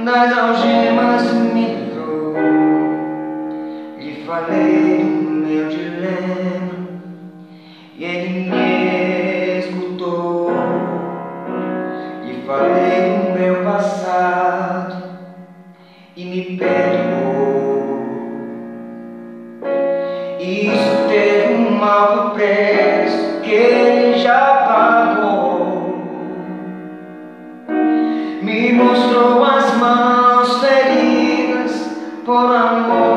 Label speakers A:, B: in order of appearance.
A: das algemas me livrou. Lhe falei do meu dilema e ele me escutou. Lhe falei do meu passado e me perdoou. Isso teve um alto preço que ele já pagou. Me mostrou as mãos feridas por amor.